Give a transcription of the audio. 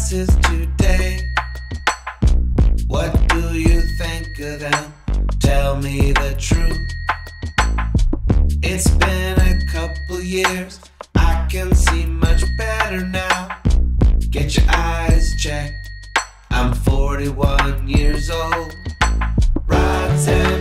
glasses today. What do you think of them? Tell me the truth. It's been a couple years, I can see much better now. Get your eyes checked, I'm 41 years old. Rods and